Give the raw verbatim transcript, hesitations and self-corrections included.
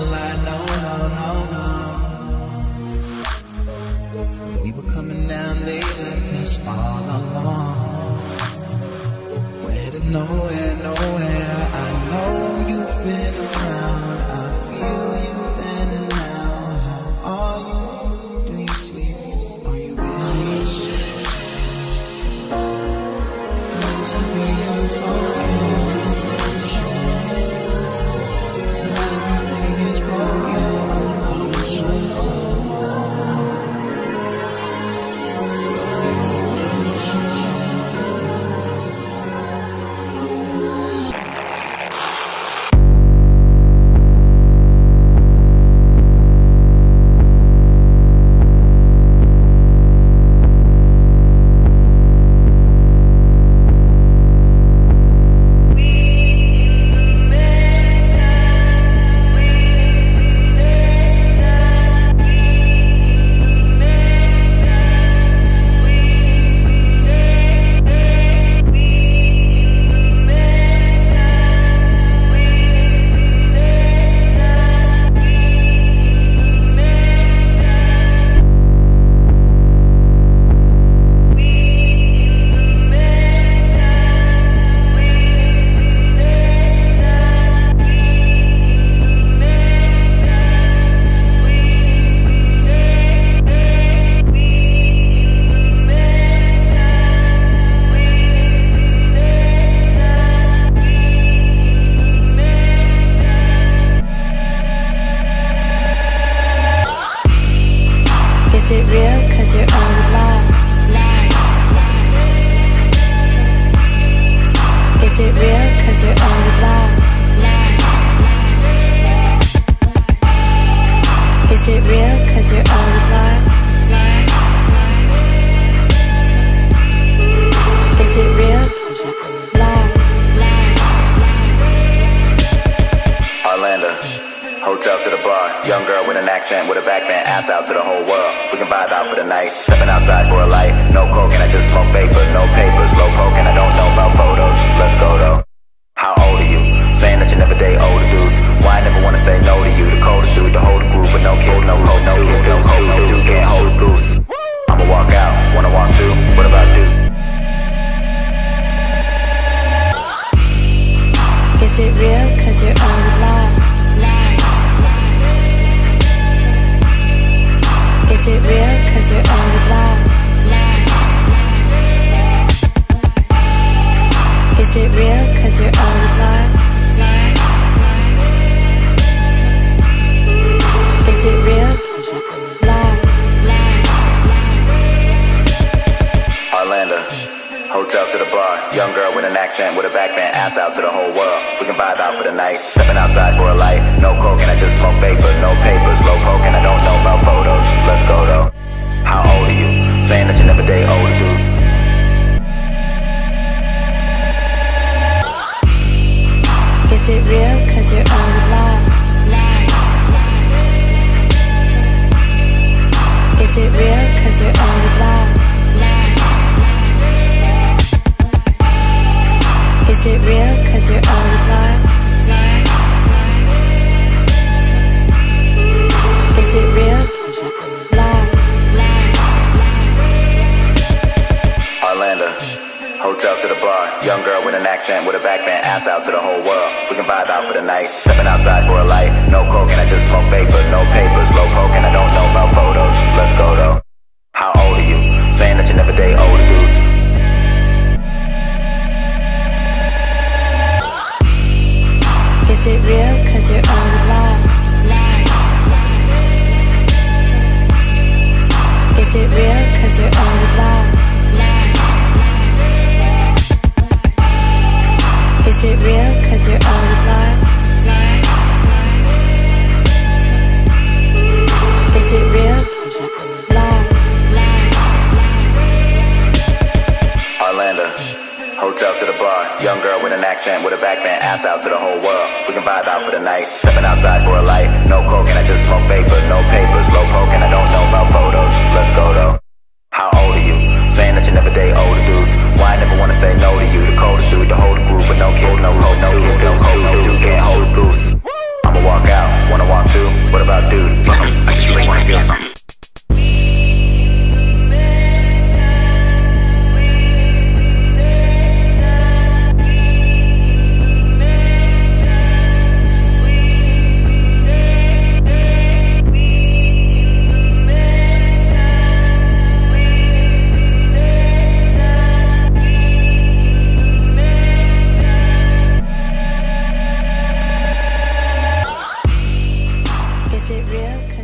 lie, no, no, no, no. We were coming down, they left us all alone. We're headed nowhere, nowhere. I know you've been around. I feel you then and now. How are you? Do you sleep? Are you busy? Used to be unspoken. Now everything is broken. I'm losing someone. I'ma walk out, wanna walk too. dude, fuck 'em. I just really wanna feel something. Is it real?